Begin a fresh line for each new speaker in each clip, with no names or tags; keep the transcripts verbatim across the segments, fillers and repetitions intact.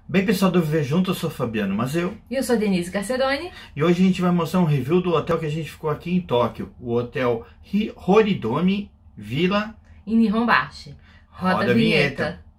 Bem, pessoal do Viver Junto, eu sou Fabiano Mazeu.
E eu sou Denise Garceroni.
E hoje a gente vai mostrar um review do hotel que a gente ficou aqui em Tóquio. O Hotel Horidomi Villa
em Nihonbashi. Roda, Roda a vinheta. vinheta.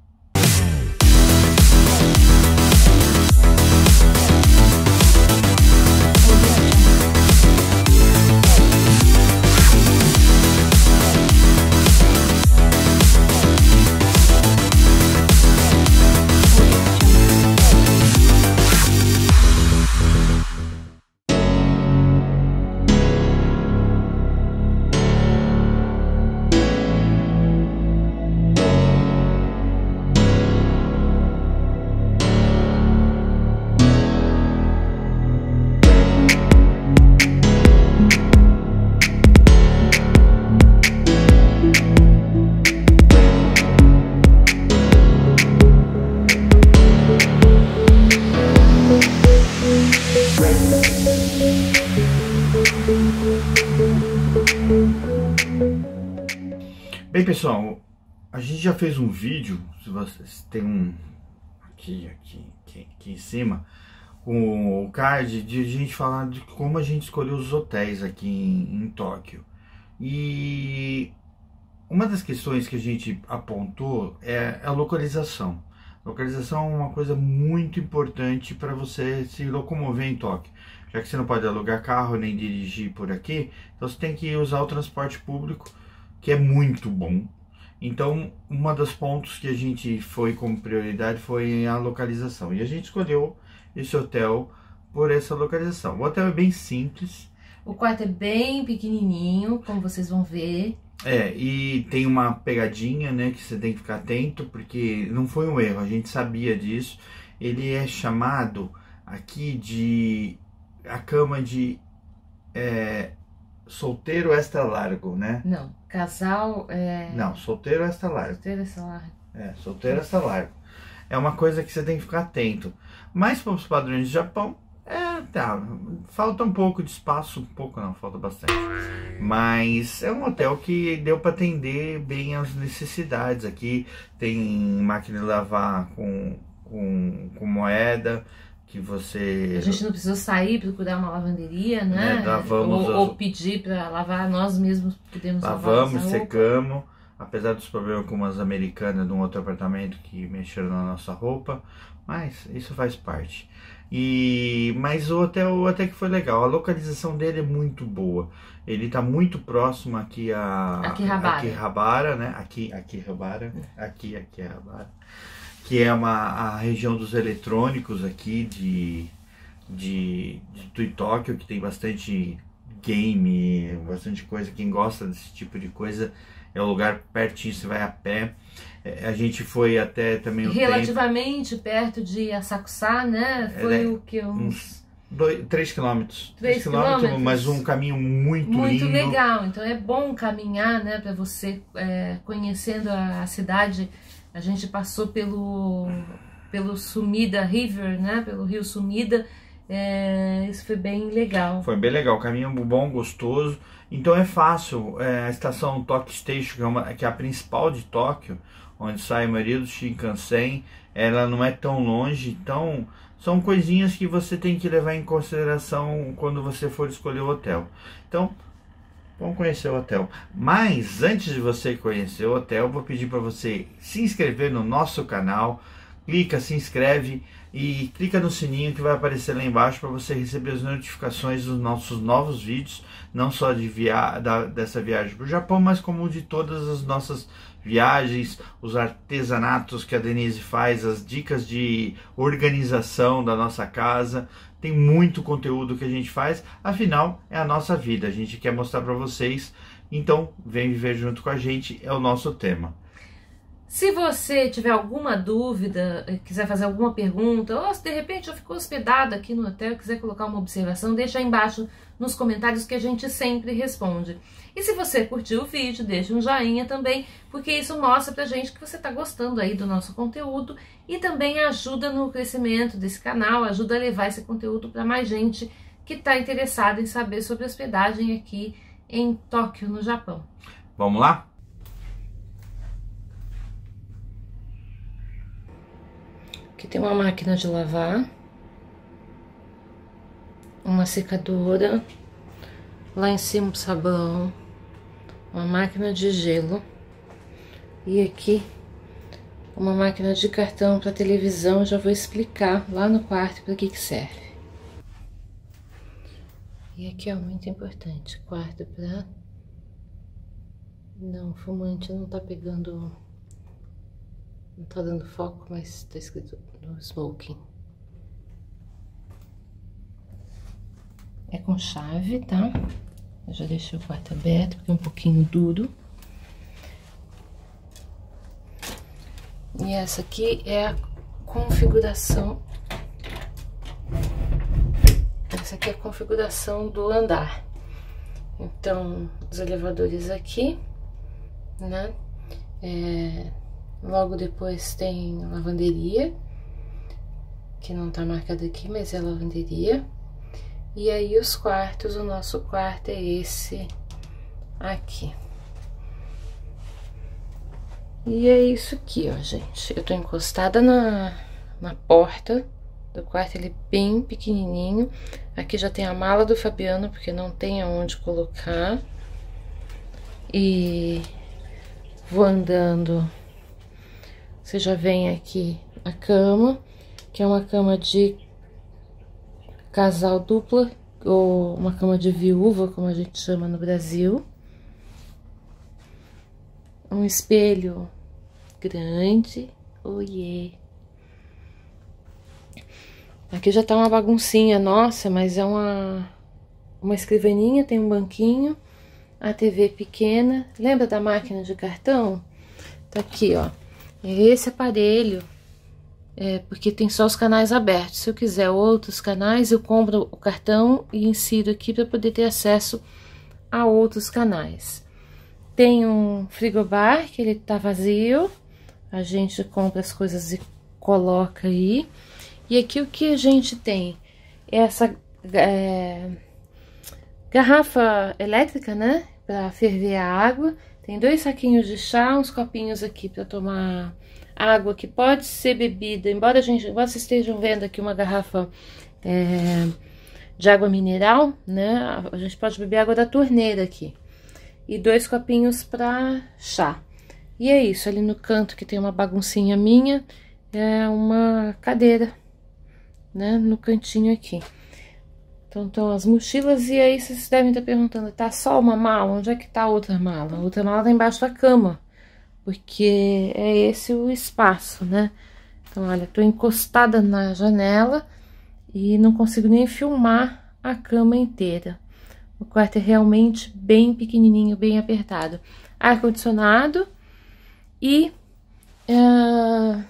Bem, pessoal, a gente já fez um vídeo, se vocês tem um aqui, aqui, aqui, aqui em cima, com o card de a gente falar de como a gente escolheu os hotéis aqui em, em Tóquio. E uma das questões que a gente apontou é a localização. Localização é uma coisa muito importante para você se locomover em Tóquio. Já que você não pode alugar carro nem dirigir por aqui, então você tem que usar o transporte público, que é muito bom. Então, uma dos pontos que a gente foi como prioridade foi a localização. E a gente escolheu esse hotel por essa localização. O hotel é bem simples.
O quarto é bem pequenininho, como vocês vão ver.
É, e tem uma pegadinha, né, que você tem que ficar atento, porque não foi um erro, a gente sabia disso. Ele é chamado aqui de a cama de é, solteiro extra largo, né?
Não, casal é...
Não, solteiro extra largo.
Solteiro extra largo.
É, solteiro extra largo. É uma coisa que você tem que ficar atento. Mas para os padrões do Japão, é, tá, falta um pouco de espaço, um pouco não, falta bastante. Mas é um hotel que deu para atender bem as necessidades. Aqui tem máquina de lavar com, com, com moeda, que você...
A gente não precisa sair para procurar uma lavanderia, né?
É, lavamos
ou,
as...
ou pedir para lavar, nós mesmos podemos
Lavamos,
lavar. Lavamos,
secamos. Apesar dos problemas com umas americanas de um outro apartamento que mexeram na nossa roupa, mas isso faz parte. E mas o hotel até que foi legal, a localização dele é muito boa. Ele está muito próximo aqui a
Akihabara,
Akihabara, né? Aqui, Akihabara, aqui, Akihabara, que é uma a região dos eletrônicos aqui de de, de Tóquio, que tem bastante game, bastante coisa. Quem gosta desse tipo de coisa, é um lugar pertinho, você vai a pé. A gente foi até também o
relativamente tempo, perto de Asakusa, né? Foi é, o que? Uns
três quilômetros. três quilômetros, mas um caminho muito,
muito
lindo.
Muito legal. Então é bom caminhar, né? Para você, é, conhecendo a, a cidade. A gente passou pelo, pelo Sumida River, né? Pelo rio Sumida. É, isso foi bem legal.
Foi bem legal, caminho bom, gostoso. Então é fácil. É, a estação Tokyo Station, que é, uma, que é a principal de Tóquio, onde sai a maioria do Shinkansen, ela não é tão longe. Então são coisinhas que você tem que levar em consideração quando você for escolher o hotel. Então vamos conhecer o hotel. Mas antes de você conhecer o hotel, vou pedir para você se inscrever no nosso canal. Clica, se inscreve e clica no sininho que vai aparecer lá embaixo para você receber as notificações dos nossos novos vídeos, não só de via da, dessa viagem para o Japão, mas como de todas as nossas viagens, os artesanatos que a Denise faz, as dicas de organização da nossa casa. Tem muito conteúdo que a gente faz, afinal é a nossa vida, a gente quer mostrar para vocês, então vem viver junto com a gente, é o nosso tema.
Se você tiver alguma dúvida, quiser fazer alguma pergunta, ou se de repente eu fico hospedado aqui no hotel, quiser colocar uma observação, deixa aí embaixo nos comentários que a gente sempre responde. E se você curtiu o vídeo, deixa um joinha também, porque isso mostra pra gente que você tá gostando aí do nosso conteúdo e também ajuda no crescimento desse canal, ajuda a levar esse conteúdo para mais gente que tá interessada em saber sobre hospedagem aqui em Tóquio, no Japão.
Vamos lá?
Aqui tem uma máquina de lavar, uma secadora, lá em cima o sabão, uma máquina de gelo e aqui uma máquina de cartão para televisão. Já vou explicar lá no quarto para que que serve. E aqui é muito importante, quarto para... Não, fumante não tá pegando, não tá dando foco, mas tá escrito no smoking. É com chave, tá? Eu já deixei o quarto aberto porque é um pouquinho duro. E essa aqui é a configuração. Essa aqui é a configuração do andar. Então, os elevadores aqui, né? É, logo depois tem lavanderia, que não tá marcado aqui, mas é lavanderia. E aí os quartos, o nosso quarto é esse aqui. E é isso aqui, ó, gente. Eu tô encostada na, na porta do quarto, ele é bem pequenininho. Aqui já tem a mala do Fabiano, porque não tem aonde colocar. E vou andando. Você já vem aqui a cama, que é uma cama de casal dupla, ou uma cama de viúva, como a gente chama no Brasil. Um espelho grande, oiê. Aqui já tá uma baguncinha, nossa, mas é uma, uma escrivaninha, tem um banquinho, a T V pequena. Lembra da máquina de cartão? Tá aqui, ó. É esse aparelho, é, porque tem só os canais abertos. Se eu quiser outros canais, eu compro o cartão e insiro aqui para poder ter acesso a outros canais. Tem um frigobar, que ele tá vazio, a gente compra as coisas e coloca aí. E aqui o que a gente tem? Essa é, garrafa elétrica, né? Pra ferver a água. Tem dois saquinhos de chá, uns copinhos aqui pra tomar água, que pode ser bebida. Embora a gente, embora vocês estejam vendo aqui uma garrafa é, de água mineral, né? A gente pode beber água da torneira aqui. E dois copinhos pra chá. E é isso, ali no canto que tem uma baguncinha minha, é uma cadeira, né, no cantinho aqui. Então, estão as mochilas, e aí vocês devem estar perguntando, tá só uma mala? Onde é que tá a outra mala? A outra mala tá embaixo da cama, porque é esse o espaço, né? Então, olha, tô encostada na janela e não consigo nem filmar a cama inteira. O quarto é realmente bem pequenininho, bem apertado. Ar-condicionado e... Uh,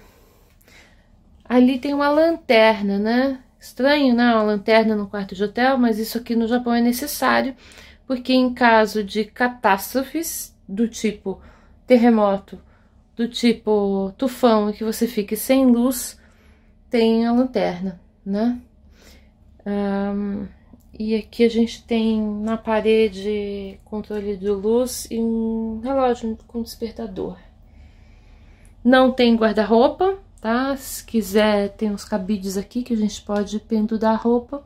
ali tem uma lanterna, né? Estranho, né? Uma lanterna no quarto de hotel, mas isso aqui no Japão é necessário, porque em caso de catástrofes do tipo terremoto, do tipo tufão, e que você fique sem luz, tem a lanterna, né? Um, e aqui a gente tem na parede controle de luz e um relógio com despertador. Não tem guarda-roupa, tá? Se quiser, tem uns cabides aqui que a gente pode pendurar a roupa.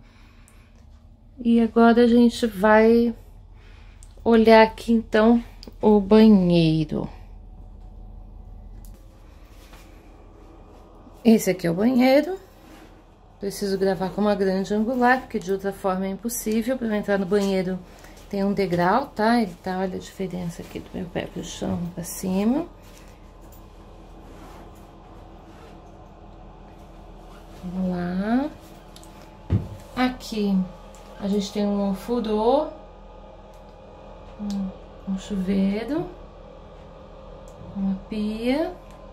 E agora a gente vai olhar aqui, então, o banheiro. Esse aqui é o banheiro. Preciso gravar com uma grande angular, porque de outra forma é impossível. Para entrar no banheiro tem um degrau, tá? Ele tá, olha a diferença aqui do meu pé pro chão pra cima. Vamos lá. Aqui a gente tem um furô, um, um chuveiro, uma pia.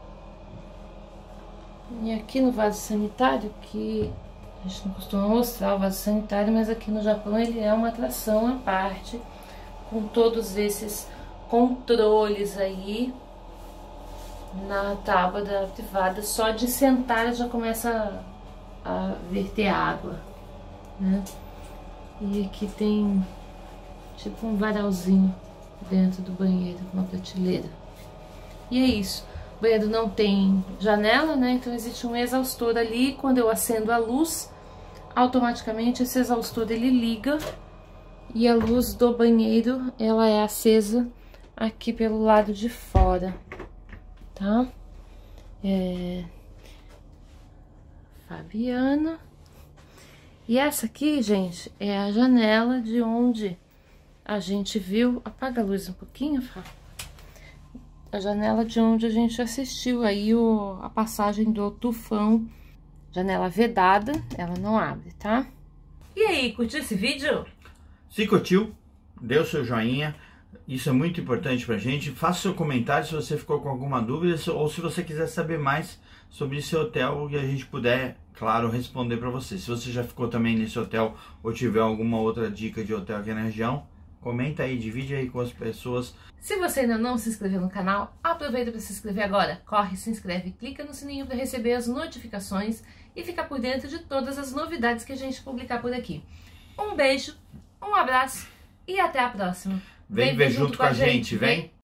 E aqui no vaso sanitário, que a gente não costuma mostrar o vaso sanitário, mas aqui no Japão ele é uma atração à parte, com todos esses controles aí na tábua da privada. Só de sentar já começa a, a verter água, né? E aqui tem tipo um varalzinho dentro do banheiro, uma prateleira. E é isso. banheiro não tem janela, né? Então existe um exaustor ali. Quando eu acendo a luz, automaticamente esse exaustor ele liga e a luz do banheiro ela é acesa aqui pelo lado de fora, tá? É... Fabiana. E essa aqui, gente, é a janela de onde a gente viu... Apaga a luz um pouquinho, Fá. A janela de onde a gente assistiu aí o, a passagem do tufão. Janela vedada, ela não abre, tá? E aí, curtiu esse vídeo?
Se curtiu, dê o seu joinha. Isso é muito importante pra gente. Faça seu comentário se você ficou com alguma dúvida ou se você quiser saber mais sobre esse hotel e a gente puder, claro, responder para você. Se você já ficou também nesse hotel ou tiver alguma outra dica de hotel aqui na região, comenta aí, divide aí com as pessoas.
Se você ainda não se inscreveu no canal, aproveita para se inscrever agora. Corre, se inscreve, clica no sininho para receber as notificações e ficar por dentro de todas as novidades que a gente publicar por aqui. Um beijo, um abraço e até a próxima.
Vem, vem ver junto com a gente, vem!